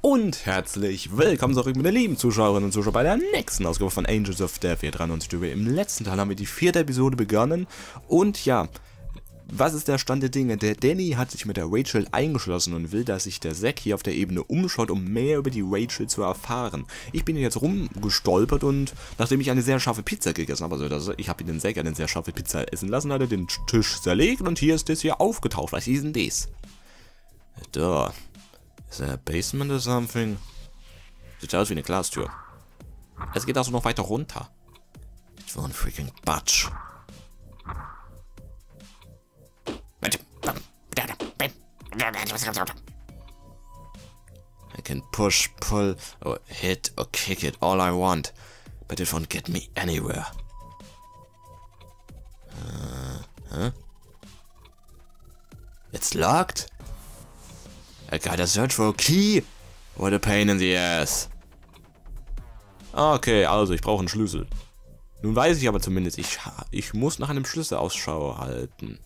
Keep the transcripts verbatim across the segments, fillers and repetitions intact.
Und herzlich willkommen zurück, meine lieben Zuschauerinnen und Zuschauer, bei der nächsten Ausgabe von Angels of Death hier dreiundneunzig. Im letzten Teil haben wir die vierte Episode begonnen. Und ja, was ist der Stand der Dinge? Der Danny hat sich mit der Rachel eingeschlossen und will, dass sich der Zack hier auf der Ebene umschaut, um mehr über die Rachel zu erfahren. Ich bin jetzt rumgestolpert und nachdem ich eine sehr scharfe Pizza gegessen habe, also das, ich habe den Zack eine sehr scharfe Pizza essen lassen, hat er den Tisch zerlegt und hier ist das hier aufgetaucht. Was ist denn das? Da. Ist das ein Basement or something? Sieht aus wie eine Glastür. Es geht also noch weiter runter. Ich will ein freaking Batsch. I can push, pull, or hit, or kick it all I want, but it won't get me anywhere. Uh, huh? It's locked? I gotta search for a key. What a pain in the ass. Okay, also ich brauche einen Schlüssel. Nun weiß ich aber zumindest, ich, ich muss nach einem Schlüssel Ausschau halten.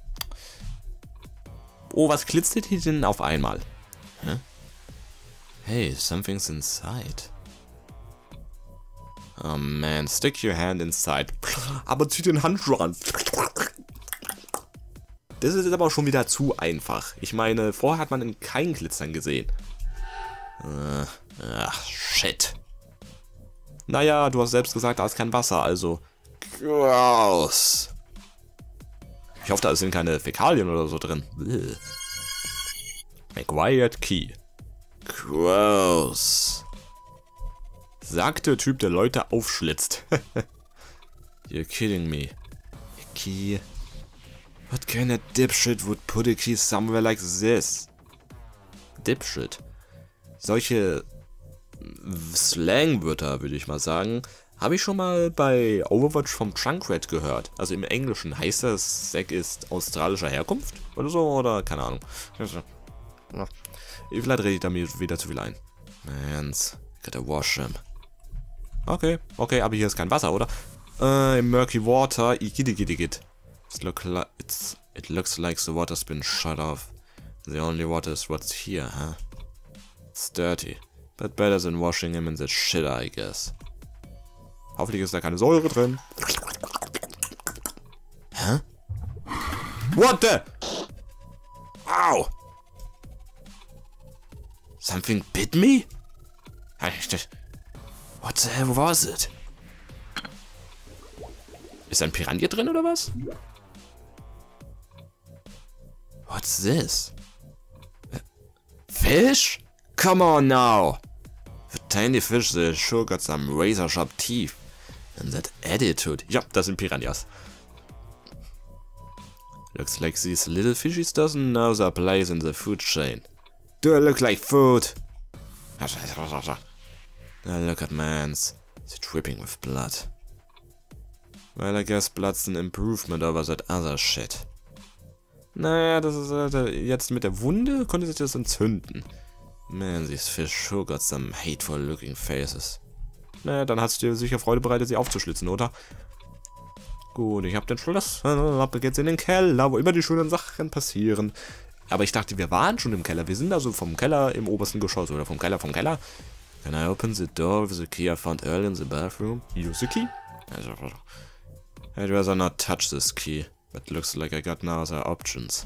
Oh, was glitzert hier denn auf einmal? Hä? Hey, something's inside. Oh man, stick your hand inside. Aber zieh den Handschuh an. Das ist jetzt aber schon wieder zu einfach. Ich meine, vorher hat man kein Glitzern gesehen. Äh, ach, shit. Naja, du hast selbst gesagt, da ist kein Wasser, also... Gross. Ich hoffe, da sind keine Fäkalien oder so drin. Ugh. Acquired Key. Gross. Sagt der Typ, der Leute aufschlitzt. You're kidding me. A key... What kind of dipshit would put a key somewhere like this? Dipshit. Solche Slangwörter, würde ich mal sagen, habe ich schon mal bei Overwatch vom Junkrat gehört. Also im Englischen heißt das, Zack ist australischer Herkunft oder so, oder keine Ahnung. Vielleicht rede ich da mir wieder zu viel ein. Mans, gotta wash him. Okay, okay, aber hier ist kein Wasser, oder? Äh, im Murky Water, igidigit. It, look like, it's, it looks like the water's been shut off. The only water is what's here, huh? It's dirty, but better than washing him in the shit, I guess. Hoffentlich ist da keine Säure drin. Hä? What the? Ow! Something bit me? What the hell was it? Ist ein Piranha drin oder was? What's this? Fish? Come on now! The tiny fish, they sure got some razor sharp teeth. And that attitude. Ja, das sind Piranhas. Looks like these little fishies doesn't know their place in the food chain. Do I look like food? Now look at man's. It's dripping with blood. Well, I guess blood's an improvement over that other shit. Naja, das ist äh, jetzt mit der Wunde konnte sich das entzünden. Man, these fish sure got some hateful looking faces. Naja, dann hast du dir sicher Freude bereitet, sie aufzuschlitzen, oder? Gut, ich hab den Schloss. Ab geht's in den Keller, wo immer die schönen Sachen passieren. Aber ich dachte, wir waren schon im Keller. Wir sind also vom Keller im obersten Geschoss oder vom Keller vom Keller. Can I open the door with the key I found earlier in the bathroom? Use the key? I'd rather not touch this key, but looks like I got no other options.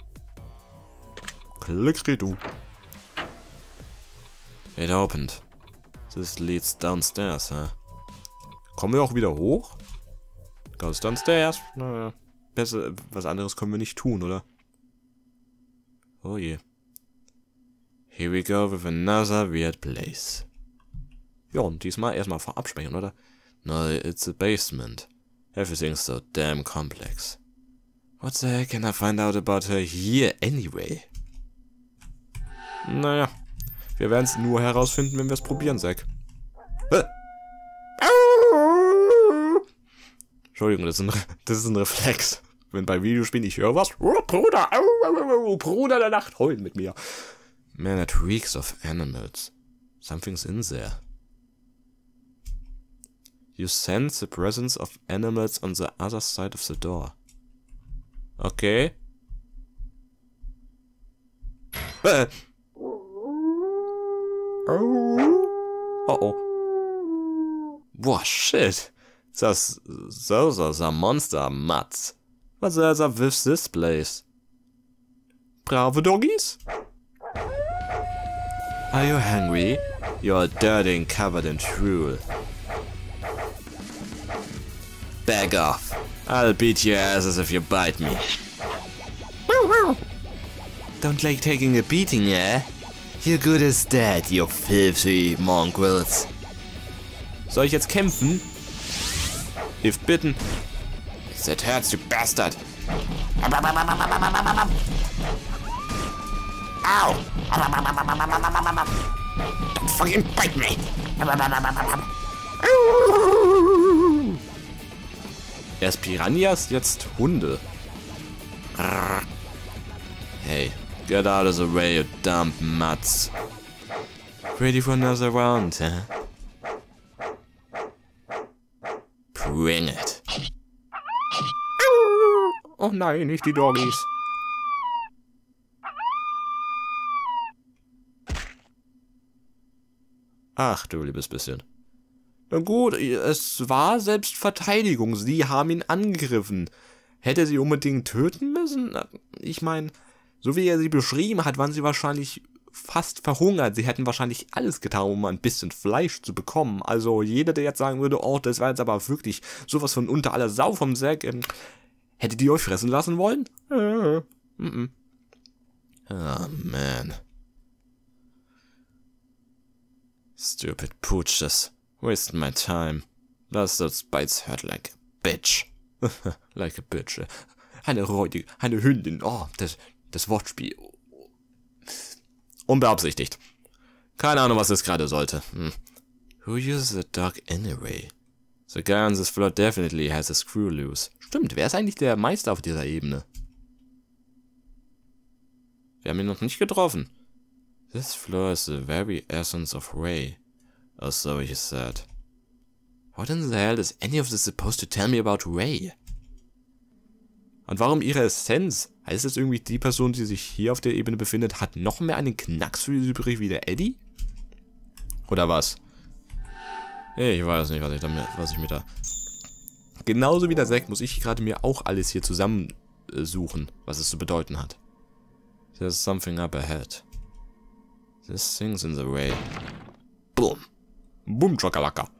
Klick du. It opened. This leads downstairs, huh? Kommen wir auch wieder hoch? Goes downstairs. Naja, besser, was anderes können wir nicht tun, oder? Oh je. Here we go with another weird place. Ja, und diesmal erstmal vorab speichern, oder? No, it's a basement. Everything's so damn complex. What the heck can I find out about her here anyway? Naja, wir werden es nur herausfinden, wenn wir es probieren, Zack. Äh. Entschuldigung, das ist, ein, das ist ein Reflex. Wenn bei Videospielen ich höre was. Oh, Bruder, oh, Bruder der Nacht, heul mit mir. Man, it reeks of animals. Something's in there. You sense the presence of animals on the other side of the door. Okay. Äh. Oh oh. Boah, shit. Das, those are some monster mutts. What else are with this place? Bravo doggies? Are you hungry? You're dirty and covered in drool. Back off. I'll beat your asses if you bite me. Don't like taking a beating, eh? You're good as dead, you filthy mongrels. Soll ich jetzt kämpfen? Hilf bitten. That hurts, you bastard. Ow! Don't fucking bite me! Erst Piranhas, jetzt Hunde. Hey, get out of the way, you dumb mutts. Ready for another round, huh? Bring it. Oh nein, nicht die Doggies. Ach du liebes bisschen. Na gut, es war Selbstverteidigung. Sie haben ihn angegriffen. Hätte sie unbedingt töten müssen? Ich meine, so wie er sie beschrieben hat, waren sie wahrscheinlich fast verhungert. Sie hätten wahrscheinlich alles getan, um ein bisschen Fleisch zu bekommen. Also jeder, der jetzt sagen würde, oh, das war jetzt aber wirklich sowas von unter aller Sau vom Sack, ähm, hättet ihr euch fressen lassen wollen? Äh, mm -mm. Oh, man. Stupid pooches. Wasting my time. Bastards bites hurt like a bitch. Like a bitch. Eine räudige, eine Hündin. Oh, das, das Wortspiel. Unbeabsichtigt. Keine Ahnung, was das gerade sollte. Hm. Who uses a dog anyway? The guy on this floor definitely has a screw loose. Stimmt, wer ist eigentlich der Meister auf dieser Ebene? Wir haben ihn noch nicht getroffen. This floor is the very essence of Ray. Or so he said. What in the hell is any of this supposed to tell me about Ray? Und warum ihre Essenz? Heißt es irgendwie, die Person, die sich hier auf der Ebene befindet, hat noch mehr einen Knacks für die übrig wie der Eddie? Oder was? Ich weiß nicht, was ich, damit, was ich mir da... Genauso wie der Zack muss ich gerade mir auch alles hier zusammen äh, suchen, was es zu bedeuten hat. There's something up ahead. This thing's in the way. Boom. Boom, Chakalaka.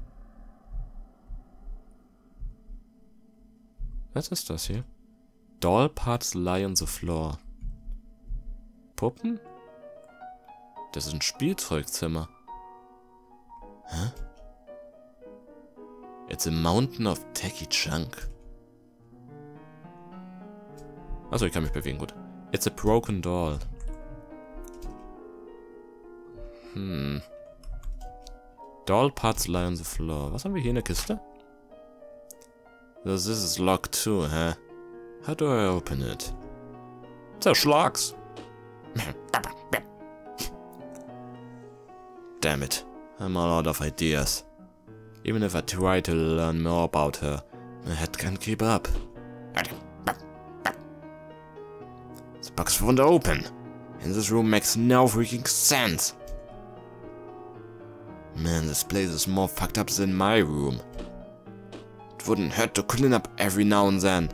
Was ist das hier? Doll parts lie on the floor. Puppen? Das ist ein Spielzeugzimmer. Hä? It's a mountain of tacky junk. Achso, ich kann mich bewegen, gut. It's a broken doll. Hm. Doll parts lie on the floor. Was haben wir hier in der Kiste? So, this is locked too, huh? How do I open it? Zerschlag's. Damn it. I'm all out of ideas. Even if I try to learn more about her, my head can't keep up. The box won't open. And this room makes no freaking sense. Man, this place is more fucked up than my room. It wouldn't hurt to clean up every now and then.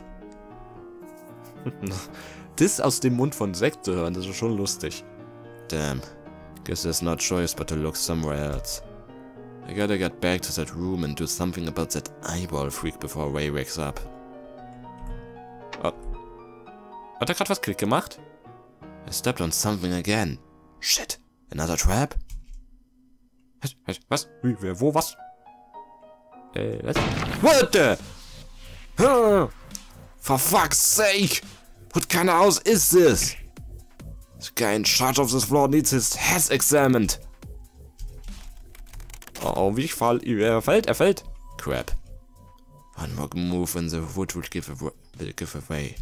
Das aus dem Mund von Zack zu hören, das ist schon lustig. Damn. Guess there's no choice but to look somewhere else. I gotta get back to that room and do something about that eyeball freak before Ray wakes up. Oh. Hat er gerade was Klick gemacht? I stepped on something again. Shit. Another trap? Was? Was? Was? Wie? Wer? Wo? Was? Äh, was? What the? Huh. For fuck's sake! What kind of house is this? The guy in charge of this floor needs his head examined. Oh, oh, wie ich fall. Er fällt, er fällt. Crap. One more move and the wood will give, will give away.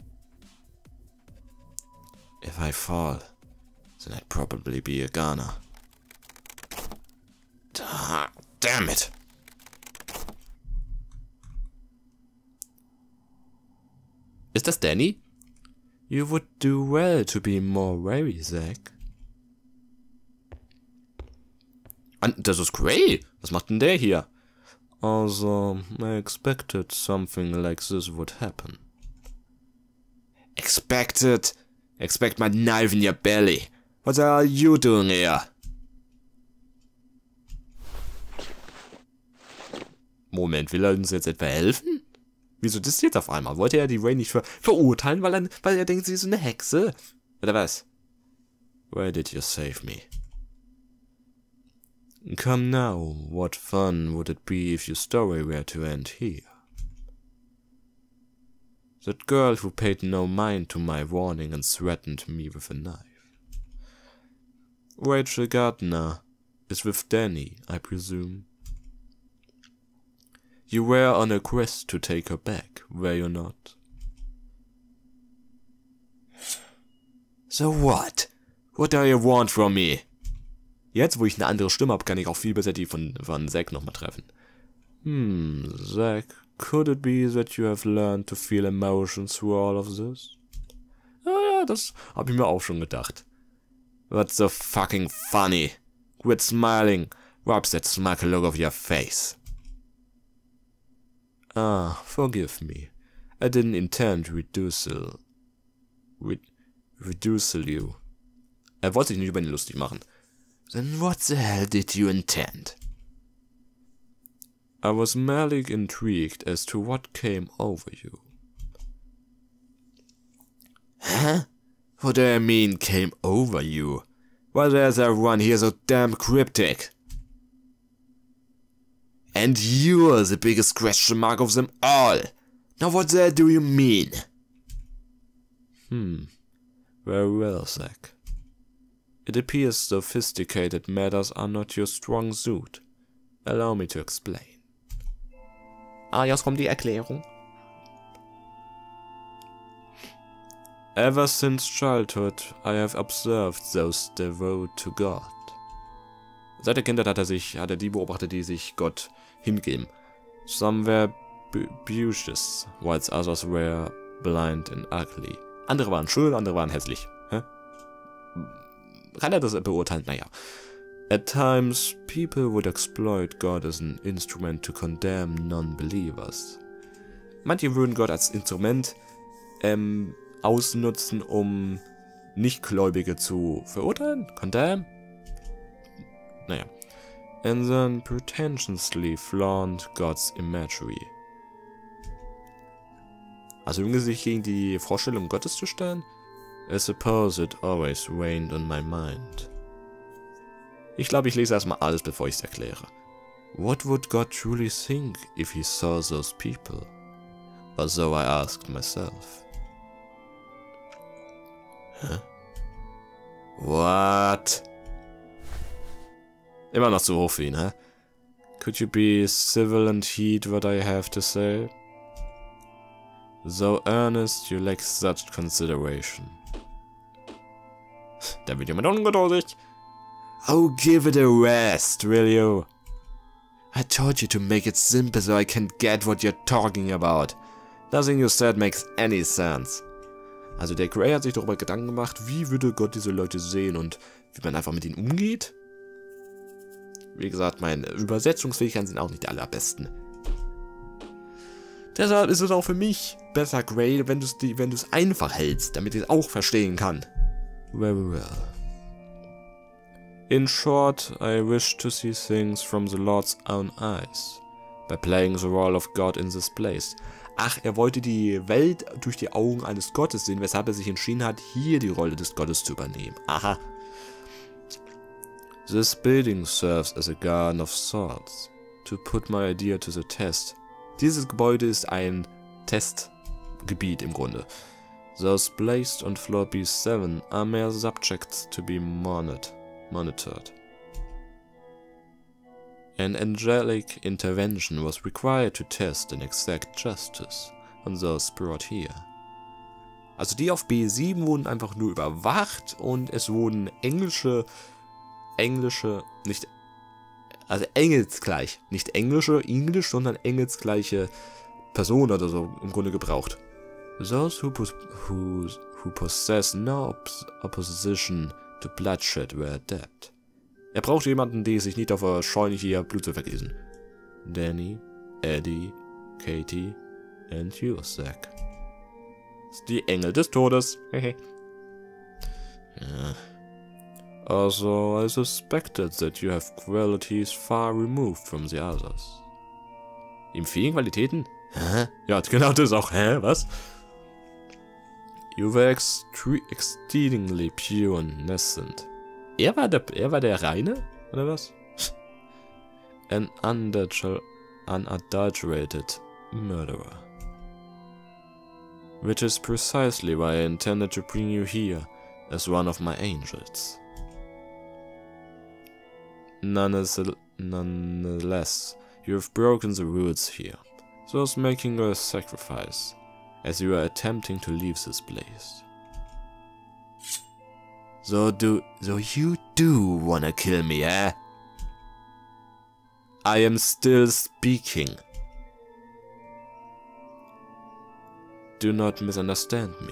If I fall, then I'd probably be a goner. Damn it! Ist das Danny? You would do well to be more wary, Zack. Und das ist Gray. Was macht denn der hier? Also, I expected something like this would happen. Expected? Expect my knife in your belly. What are you doing here? Moment, will er uns jetzt etwa helfen? Wieso das jetzt auf einmal? Wollte er die Ray nicht ver verurteilen, weil er, weil er denkt, sie ist eine Hexe? Oder was? Why did you save me? Come now, what fun would it be if your story were to end here? That girl who paid no mind to my warning and threatened me with a knife. Rachel Gardner is with Danny, I presume. You were on a quest to take her back, were you not? So what? What do you want from me? Jetzt, wo ich eine andere Stimme habe, kann ich auch viel besser die von, von Zack nochmal treffen. Hmm, Zack, could it be that you have learned to feel emotions through all of this? Ah ja, das habe ich mir auch schon gedacht. What's so fucking funny? Quit smiling. Wipe that smug look off your face. Ah, forgive me. I didn't intend to reducel... Re reducel you. Er wollte sich nicht über ihn lustig machen. Then what the hell did you intend? I was merely intrigued as to what came over you. Huh? What do you mean, came over you? Why is everyone here so damn cryptic? And you're the biggest question mark of them all. Now what the hell do you mean? Hmm. Very well, Zack. It appears sophisticated matters are not your strong suit. Allow me to explain. Ah, jetzt kommt die Erklärung. Ever since childhood, I have observed those devoted to God. Seit der Kindheit hat er sich, hat er die beobachtet, die sich Gott hingeben. Some were beauteous, while others were blind and ugly. Andere waren schön, andere waren hässlich. Hä? Kann er das beurteilen? Naja. At times, people would exploit God as an instrument to condemn non-believers. Manche würden Gott als Instrument ähm, ausnutzen, um Nichtgläubige zu verurteilen? Condemn? Naja. And then pretentiously flaunt God's imagery. Also um sich gegen die Vorstellung Gottes zu stellen? I suppose it always rained on my mind. Ich glaube, ich lese erstmal alles, bevor ich es erkläre. What would God truly think if he saw those people? Or so I asked myself. Huh? What? Immer noch zu hoch für ihn, hä? Could you be civil and heed what I have to say? So earnest, you lack such consideration. Da wird jemand ungeduldig. Oh, give it a rest, will you? I told you to make it simple so I can get what you're talking about. Nothing you said makes any sense. Also der Gray hat sich darüber Gedanken gemacht, wie würde Gott diese Leute sehen und wie man einfach mit ihnen umgeht. Wie gesagt, meine Übersetzungsfähigkeiten sind auch nicht die allerbesten. Deshalb ist es auch für mich besser, Gray, wenn du es wenn du es einfach hältst, damit ich es auch verstehen kann. Very well. In short, I wish to see things from the Lord's own eyes, by playing the role of God in this place. Ach, er wollte die Welt durch die Augen eines Gottes sehen, weshalb er sich entschieden hat, hier die Rolle des Gottes zu übernehmen. Aha. This building serves as a garden of sorts, to put my idea to the test. Dieses Gebäude ist ein Testgebiet im Grunde. Those placed on floor B seven are mere subjects to be monitored. monitored. An angelic intervention was required to test and exact justice on those brought here. Also die auf B sieben wurden einfach nur überwacht und es wurden englische, englische, nicht, also engelsgleich, nicht englische, Englisch, sondern engelsgleiche Personen oder so im Grunde gebraucht. Those who, who, who possess no opposition to bloodshed were adept. Er braucht jemanden, der sich nicht auf der Scheune hier Blut zu vergießen. Danny, Eddie, Katie and you, Zack. Die Engel des Todes. Hehe. Ja. Also, I suspected that you have qualities far removed from the others. Ihm fehlen Qualitäten? Hä? Ja, genau das auch. Hä? Was? You were extre exceedingly pure and innocent. Er war der, er war der Reine? Oder was? An unadulterated murderer. Which is precisely why I intended to bring you here as one of my angels. Nonetheless, you have broken the rules here, thus making a sacrifice, as you are attempting to leave this place. So do, so you do wanna kill me, eh? I am still speaking. Do not misunderstand me.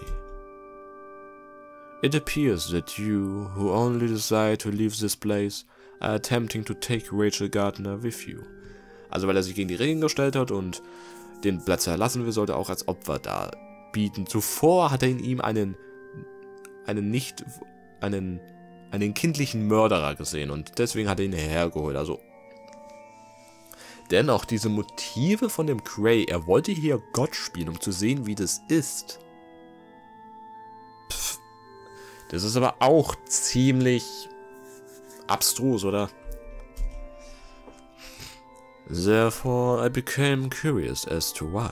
It appears that you, who only desire to leave this place, are attempting to take Rachel Gardner with you. Also weil er sich gegen die Regeln gestellt hat und den Platz verlassen will, sollte er auch als Opfer darbieten. Zuvor hat er in ihm einen, einen nicht, einen, einen kindlichen Mörderer gesehen und deswegen hat er ihn hergeholt. Also dennoch diese Motive von dem Gray, er wollte hier Gott spielen, um zu sehen, wie das ist. Pff, das ist aber auch ziemlich abstrus, oder? Therefore, I became curious as to why.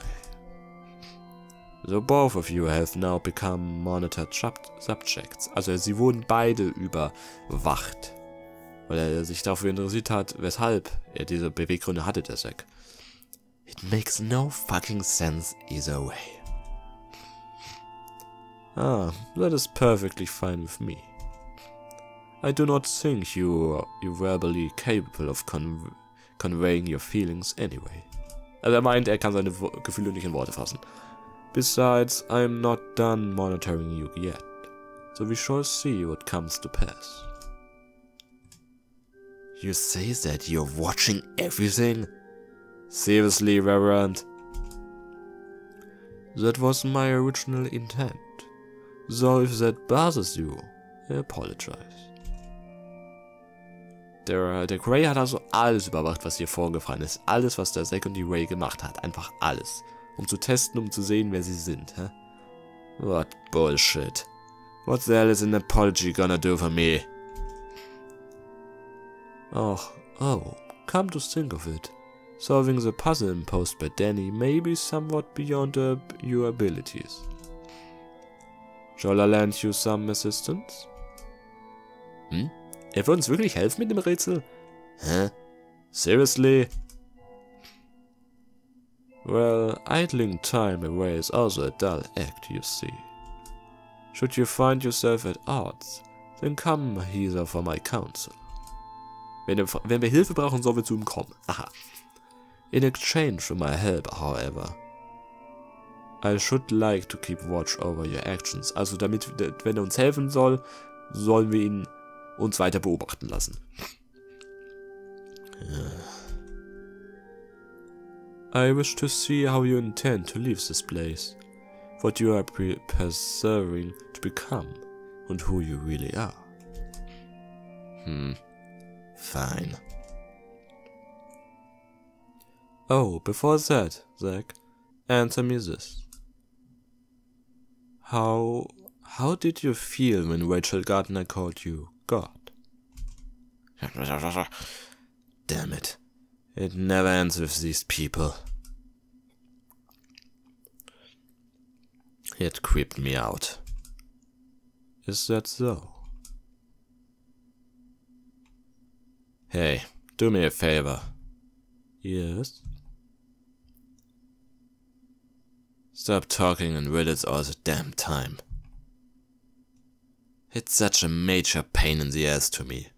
So both of you have now become monitored subjects. Also sie wurden beide überwacht, weil er sich dafür interessiert hat, weshalb er diese Beweggründe hatte, der Zack. It makes no fucking sense either way. Ah, that is perfectly fine with me. I do not think you are verbally capable of con conveying your feelings anyway. Also er meint, er kann seine Wo Gefühle nicht in Worte fassen. Besides, I am not done monitoring you yet, so we shall see what comes to pass. You say that you're watching everything? Seriously, Reverend? That was my original intent. So if that bothers you, I apologize. Der, der Gray hat also alles überwacht, was hier vorgefallen ist. Alles, was der Zack und die Ray gemacht hat. Einfach alles. Um zu testen, um zu sehen, wer sie sind. Hä? What bullshit. What the hell is an apology gonna do for me? Oh, oh, come to think of it. Solving the puzzle imposed by Danny may be somewhat beyond uh, your abilities. Shall I lend you some assistance? Hm? Er wird uns wirklich helfen mit dem Rätsel? Hä? Seriously? Well, idling time away is also a dull act, you see. Should you find yourself at odds, then come hither for my counsel. Wenn, er, wenn wir Hilfe brauchen, sollen wir zu ihm kommen. Aha. In exchange for my help, however, I should like to keep watch over your actions. Also damit, wenn er uns helfen soll, sollen wir ihn uns weiter beobachten lassen. I wish to see how you intend to leave this place, what you are persevering to become, and who you really are. Hmm. Fine. Oh, before that, Zack, answer me this. How... how did you feel when Rachel Gardner called you God? Damn it. It never ends with these people. It creeped me out. Is that so? Hey, do me a favor. Yes? Stop talking and read it all the damn time. It's such a major pain in the ass to me.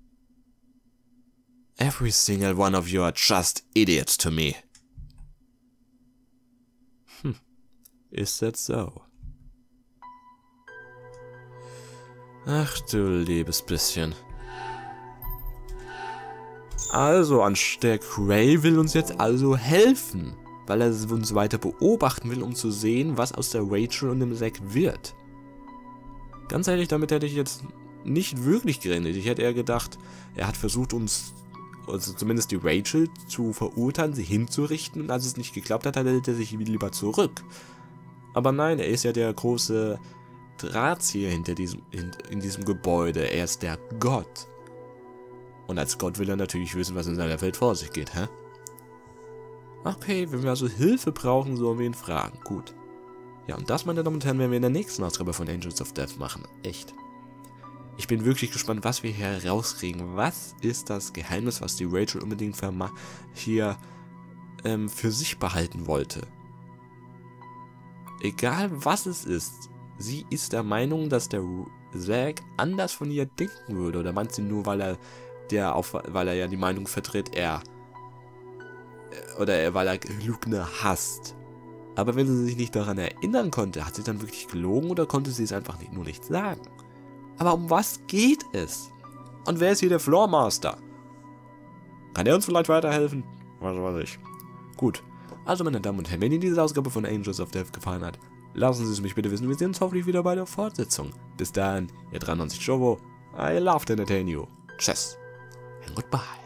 Every single one of you are just idiots to me. Hm, is that so? Ach du liebes bisschen. Also, der Gray will uns jetzt also helfen, weil er uns weiter beobachten will, um zu sehen, was aus der Rachel und dem Zack wird. Ganz ehrlich, damit hätte ich jetzt nicht wirklich gerechnet. Ich hätte eher gedacht, er hat versucht, uns, also zumindest die Rachel, zu verurteilen, sie hinzurichten, und als es nicht geklappt hat, hält er sich lieber zurück. Aber nein, er ist ja der große Drahtzieher hinter diesem, in, in diesem Gebäude. Er ist der Gott. Und als Gott will er natürlich wissen, was in seiner Welt vor sich geht, hä? Okay, wenn wir also Hilfe brauchen, sollen wir ihn fragen. Gut. Ja, und das, meine Damen und Herren, werden wir in der nächsten Ausgabe von Angels of Death machen. Echt. Ich bin wirklich gespannt, was wir hier herauskriegen. Was ist das Geheimnis, was die Rachel unbedingt hier ähm, für sich behalten wollte? Egal was es ist, sie ist der Meinung, dass der Zack anders von ihr denken würde. Oder meint sie nur, weil er, der auf, weil er ja die Meinung vertritt, er... Oder er, weil er Lügner hasst. Aber wenn sie sich nicht daran erinnern konnte, hat sie dann wirklich gelogen oder konnte sie es einfach nicht, nur nicht sagen? Aber um was geht es? Und wer ist hier der Floormaster? Kann er uns vielleicht weiterhelfen? Was weiß ich. Gut. Also, meine Damen und Herren, wenn Ihnen diese Ausgabe von Angels of Death gefallen hat, lassen Sie es mich bitte wissen. Wir sehen uns hoffentlich wieder bei der Fortsetzung. Bis dahin, Ihr dreiundneunzig Jovo. I love to entertain you. Tschüss. And goodbye.